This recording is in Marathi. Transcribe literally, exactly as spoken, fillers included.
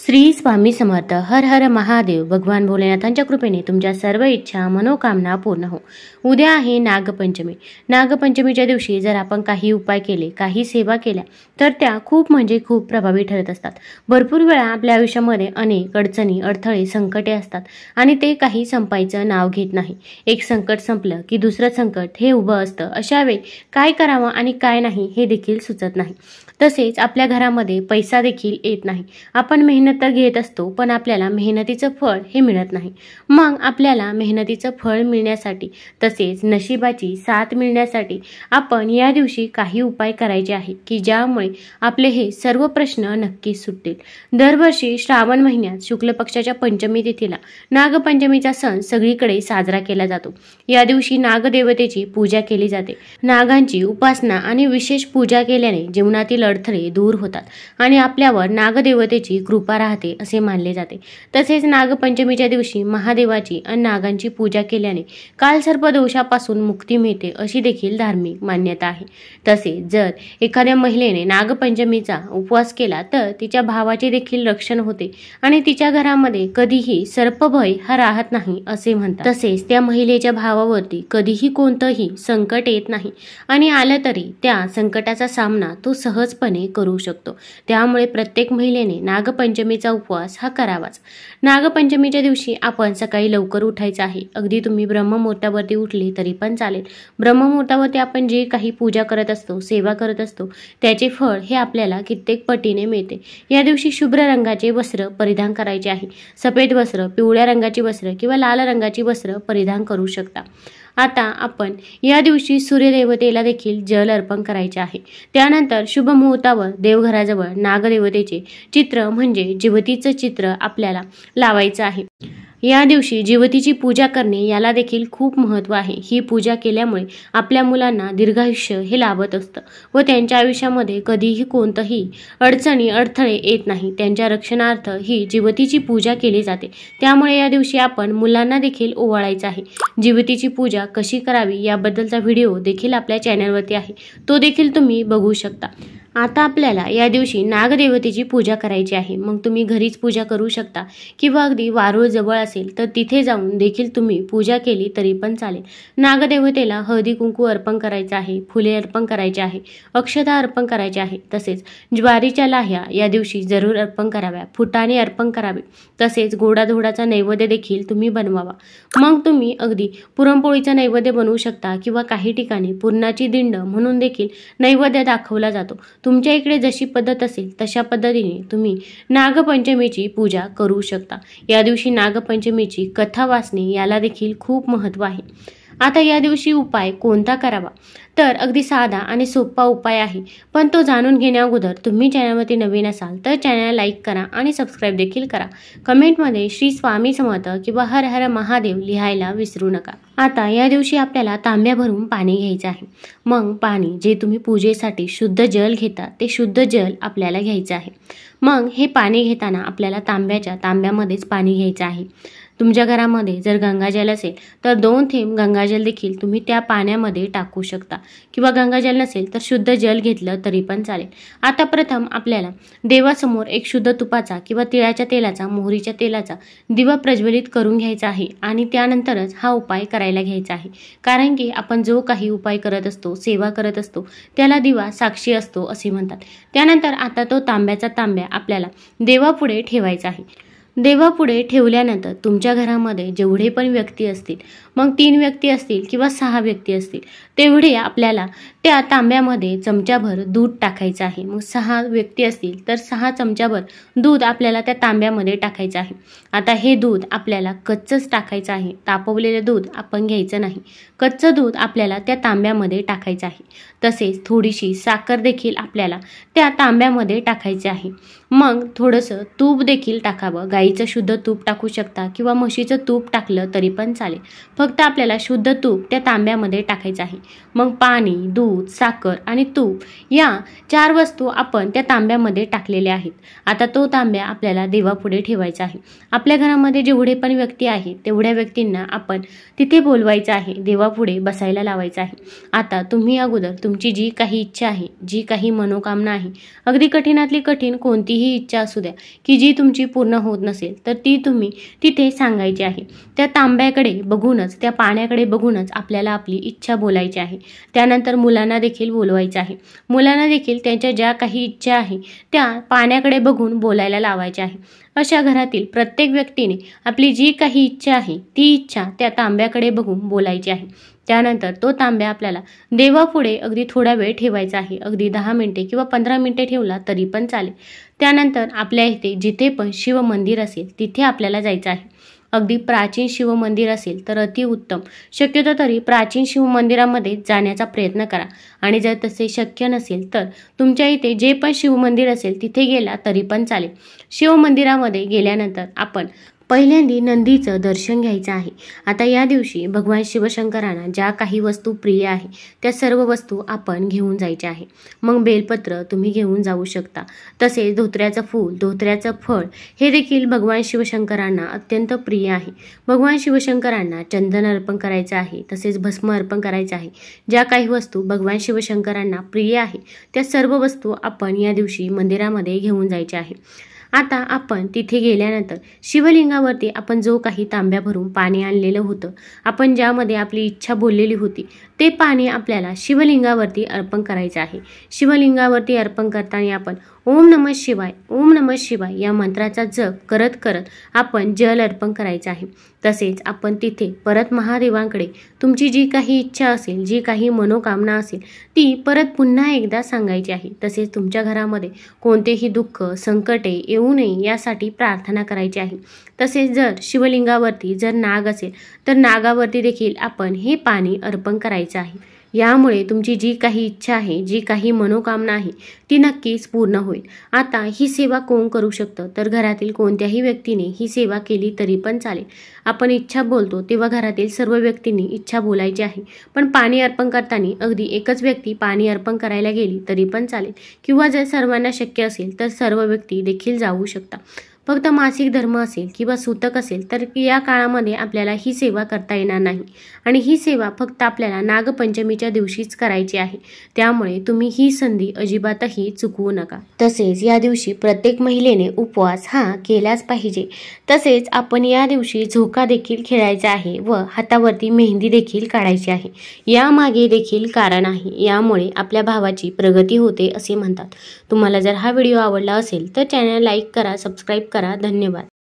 श्री स्वामी समर्थ. हर हर महादेव. भगवान भोलेनाथांच्या कृपेने तुमच्या सर्व इच्छा मनोकामना पूर्ण हो. उद्या आहे नागपंचमी. नागपंचमीच्या दिवशी जर आपण काही उपाय केले, काही सेवा केल्या तर त्या खूप म्हणजे खूप प्रभावी ठरत असतात. भरपूर वेळा आपल्या आयुष्यामध्ये अनेक अडचणी, अडथळे, संकटे असतात आणि ते काही संपायचं नाव घेत नाही. एक संकट संपलं की दुसरं संकट हे उभं असतं. अशा वेळी काय करावं आणि काय नाही हे देखील सुचत नाही. तसेच आपल्या घरामध्ये पैसा देखील येत नाही. आपण मेहनत तर घेत असतो पण आपल्याला मेहनतीचं फळ हे मिळत नाही. मग आपल्याला मेहनतीचं फळ मिळण्यासाठी तसेच नशिबाची साथ मिळण्यासाठी आपण या दिवशी काही उपाय करायचे आहे की ज्यामुळे आपले हे सर्व प्रश्न नक्कीच सुटतील. दरवर्षी श्रावण महिन्यात शुक्ल पक्षाच्या पंचमी तिथीला नागपंचमीचा सण सगळीकडे साजरा केला जातो. या दिवशी नागदेवतेची पूजा केली जाते. नागांची उपासना आणि विशेष पूजा केल्याने जीवनातील अडथळे दूर होतात आणि आपल्यावर नागदेवतेची कृपा राहते असे मानले जाते. तसेच नागपंचमीच्या दिवशी महादेवाची आणि नागांची पूजा केल्याने कालसर्प दोषापासून मुक्ती मिळते अशी देखील धार्मिक मान्यता आहे. तसेच जर एखाद्या महिलेने नागपंचमीचा उपवास केला तर तिच्या भावाचे देखील रक्षण होते आणि तिच्या घरामध्ये कधीही सर्पभय हा राहत नाही असे म्हणतात. तसेच त्या महिलेच्या भावावरती कधीही कोणतंही संकट येत नाही आणि आलं तरी त्या संकटाचा सामना तो सहजपणे करू शकतो. त्यामुळे प्रत्येक महिलेने नागपंचमीचा उपवास हा करावाच. नागपंचमीच्या दिवशी आपण सकाळी लवकर उठायचं आहे. अगदी तुम्ही ब्रह्ममुहूर्तावरती उठले तरी पण चालेल. ब्रह्ममुहूर्तावरती आपण जे काही पूजा करत असतो, सेवा करत असतो त्याचे फळ हे आपल्याला कित्येक पटीने मिळते. या दिवशी शुभ्र रंगाचे वस्त्र परिधान करायचे आहे. सफेद वस्त्र, पिवळ्या रंगाची वस्त्र किंवा लाल रंगाची वस्त्र परिधान करू शकता. आता आपण या दिवशी सूर्यदेवतेला देखील जल अर्पण करायचे आहे. त्यानंतर शुभ मुहूर्तावर देवघराजवळ नागदेवतेचे चित्र म्हणजे जिवतीचं चित्र आपल्याला लावायचं आहे. या दिवशी जिवतीची पूजा करणे याला देखील खूप महत्त्व आहे. ही पूजा केल्यामुळे आपल्या मुलांना दीर्घायुष्य हे लाभत असतं व त्यांच्या आयुष्यामध्ये कधीही कोणतंही अडचणी अडथळे येत नाही. त्यांच्या रक्षणार्थ ही जिवतीची पूजा केली जाते. त्यामुळे या दिवशी आपण मुलांना देखील ओवाळायचं आहे. जिवतीची पूजा कशी करावी याबद्दलचा व्हिडिओ देखील आपल्या चॅनलवरती आहे, तो देखील तुम्ही बघू शकता. आता आपल्याला या दिवशी नागदेवतेची पूजा करायची आहे. मग तुम्ही घरीच पूजा करू शकता किंवा अगदी वारूळ जवळ असेल तर तिथे जाऊन देखील तुम्ही पूजा केली तरी पण चालेल. नागदेवतेला हळदी कुंकू अर्पण करायचं आहे, फुले अर्पण करायचे आहे, अक्षता अर्पण करायचे आहे. तसेच ज्वारीच्या लाह्या या दिवशी जरूर अर्पण कराव्या, फुटाणे अर्पण करावे. तसेच गोडाधोडाचा नैवेद्य देखील तुम्ही बनवावा. मग तुम्ही अगदी पुरणपोळीचा नैवेद्य बनवू शकता किंवा काही ठिकाणी पुरणाची दिंड म्हणून देखील नैवेद्य दाखवला जातो. तुमच्या इकडे जशी पद्धत असेल तशा पद्धतीने तुम्ही नागपंचमीची पूजा करू शकता. या दिवशी नागपंचमीची कथा वाचणे याला देखील खूप महत्त्व आहे. आता या दिवशी उपाय कोणता करावा तर अगदी साधा आणि सोपा उपाय आहे, पण तो जाणून घेण्या अगोदर तुम्ही चॅनलवरती नवीन असाल तर चॅनल लाईक करा आणि सबस्क्राईब देखील करा. कमेंटमध्ये श्री स्वामी समर्थ किंवा हर हर महादेव लिहायला विसरू नका. आता या दिवशी आपल्याला तांब्या भरून पाणी घ्यायचं आहे. मग पाणी जे तुम्ही पूजेसाठी शुद्ध जल घेता ते शुद्ध जल आपल्याला घ्यायचं आहे. मग हे पाणी घेताना आपल्याला तांब्याच्या तांब्यामध्येच पाणी घ्यायचं आहे. तुमच्या घरामध्ये जर गंगाजल असेल तर दोन थेंब गंगाजल देखील तुम्ही त्या पाण्यामध्ये टाकू शकता किंवा गंगाजल नसेल तर शुद्ध जल घेतलं तरी पण चालेल. आता प्रथम आपल्याला देवासमोर एक शुद्ध तुपाचा किंवा तिळाच्या तेलाचा, मोहरीच्या तेलाचा दिवा प्रज्वलित करून घ्यायचा आहे आणि त्यानंतरच हा उपाय करायला घ्यायचा आहे. कारण की आपण जो काही उपाय करत असतो, सेवा करत असतो त्याला दिवा साक्षी असतो असे म्हणतात. त्यानंतर आता तो तांब्याचा तांब्या आपल्याला देवापुढे ठेवायचा आहे. देवापुढे ठेवल्यानंतर तुमच्या घरामध्ये जेवढे पण व्यक्ती असतील, मग तीन व्यक्ती असतील किंवा सहा व्यक्ती असतील तेवढे आपल्याला त्या तांब्यामध्ये चमचाभर दूध टाकायचं आहे. मग सहा व्यक्ती असतील तर सहा चमचाभर दूध आपल्याला त्या तांब्यामध्ये टाकायचं आहे. आता हे दूध आपल्याला कच्चंच टाकायचं आहे. तापवलेलं दूध आपण घ्यायचं नाही. कच्चं दूध आपल्याला त्या तांब्यामध्ये टाकायचं आहे. तसेच थोडीशी साखर देखील आपल्याला त्या तांब्यामध्ये टाकायची आहे. मग थोडंसं तूप देखील टाकावं. गाईचं शुद्ध तूप टाकू शकता किंवा म्हशीचं तूप टाकलं तरी पण चालेल. फक्त आपल्याला शुद्ध तूप त्या तांब्यामध्ये टाकायचं आहे. मग पाणी, दूध दूध, साखर आणि तूप या चार वस्तू आपण त्या तांब्यामध्ये टाकलेल्या आहेत. आता तो तांब्या आपल्याला देवापुढे ठेवायचा आहे. आपल्या घरामध्ये जेवढे पण व्यक्ती आहेत तेवढ्या व्यक्तींना आपण तिथे बोलवायचं आहे, देवापुढे बसायला लावायचं आहे. आता तुम्ही अगोदर तुमची जी काही इच्छा आहे, जी काही मनोकामना आहे, अगदी कठीणातली कठीण कोणतीही इच्छा असू द्या की जी तुमची पूर्ण होत नसेल तर ती तुम्ही तिथे सांगायची आहे. त्या तांब्याकडे बघूनच, त्या पाण्याकडे बघूनच आपल्याला आपली इच्छा बोलायची आहे. त्यानंतर मुलांना देखील बोलवायचं आहे. मुलांना देखील त्यांच्या ज्या काही इच्छा आहे त्या पाण्याकडे बघून बोलायला लावायच्या आहे. अशा घरातील प्रत्येक व्यक्तीने आपली जी काही इच्छा आहे ती इच्छा त्या तांब्याकडे बघून बोलायची आहे. त्यानंतर तो तांब्या आपल्याला देवापुढे अगदी थोडा वेळ ठेवायचा आहे. अगदी दहा मिनिटे किंवा पंधरा मिनिटे ठेवला तरी पण चालेल. त्यानंतर आपल्या इथे जिथे पण शिव मंदिर असेल तिथे आपल्याला जायचं आहे. अगदी प्राचीन शिव मंदिर असेल तर अतिउत्तम. शक्यतो तरी प्राचीन शिव मंदिरामध्ये जाण्याचा प्रयत्न करा आणि जर तसे शक्य नसेल तर तुमच्या इथे जे पण शिव मंदिर असेल तिथे गेला तरी पण चालेल. शिव मंदिरामध्ये गेल्यानंतर आपण पहिल्यांदा नंदीचं दर्शन घ्यायचं आहे. आता या दिवशी भगवान शिवशंकरांना ज्या काही वस्तू प्रिय आहे त्या सर्व वस्तू आपण घेऊन जायच्या आहे. मग बेलपत्र तुम्ही घेऊन जाऊ शकता. तसेच धोत्र्याचं फूल, धोत्र्याचं फळ हे देखील भगवान शिवशंकरांना अत्यंत प्रिय आहे. भगवान शिवशंकरांना चंदन अर्पण करायचं आहे, तसेच भस्म अर्पण करायचं आहे. ज्या काही वस्तू भगवान शिवशंकरांना प्रिय आहे त्या सर्व वस्तू आपण या दिवशी मंदिरामध्ये घेऊन जायच्या आहे. आता आपण तिथे गेल्यानंतर शिवलिंगावरती आपण जो काही तांब्या भरून पाणी आणलेलं होतं, आपण ज्यामध्ये आपली इच्छा बोललेली होती ते पाणी आपल्याला शिवलिंगावरती अर्पण करायचं आहे. शिवलिंगावरती अर्पण करताना आपण ओम नमः शिवाय, ओम नमः शिवाय या मंत्राचा जप करत करत आपण जल अर्पण करायचं आहे. तसेच आपण तिथे परत महादेवांकडे तुमची जी काही इच्छा असेल, जी काही मनोकामना असेल ती परत पुन्हा एकदा सांगायची आहे. तसेच तुमच्या घरामध्ये कोणतेही दुःख, संकटे येऊ नये यासाठी प्रार्थना करायची आहे. तसेच जर शिवलिंगावरती जर नाग असेल तर नागावरती देखील आपण हे पाणी अर्पण करायचं आहे. यामुळे तुमची जी काही इच्छा आहे, जी काही मनोकामना आहे ती नक्कीच पूर्ण होईल. आता ही सेवा कोण करू शकतं तर घरातील कोणत्याही व्यक्तीने ही सेवा केली तरी पण चालेल. आपण इच्छा बोलतो तेव्हा घरातील सर्व व्यक्तींनी इच्छा बोलायची आहे. पण पाणी अर्पण करताना अगदी एकच व्यक्ती पाणी अर्पण करायला गेली तरी पण चालेल किंवा जर सर्वांना शक्य असेल तर सर्व व्यक्ती देखील जाऊ शकता. फक्त मासिक धर्म असेल किंवा सूतक असेल तर या काळामध्ये आपल्याला ही सेवा करता येणार नाही आणि ही सेवा फक्त आपल्याला नागपंचमीच्या दिवशीच करायची आहे. त्यामुळे तुम्ही ही संधी अजिबातही चुकवू नका. तसेच या दिवशी प्रत्येक महिलेने उपवास हा केलाच पाहिजे. तसेच आपण या दिवशी झोका देखील खेळायचा आहे व हातावरती मेहंदी देखील काढायची आहे. यामागे देखील कारण आहे. यामुळे आपल्या भावाची प्रगती होते असे म्हणतात. तुम्हाला जर हा व्हिडिओ आवडला असेल तर चॅनल लाईक करा, सबस्क्राईब करा. धन्यवाद.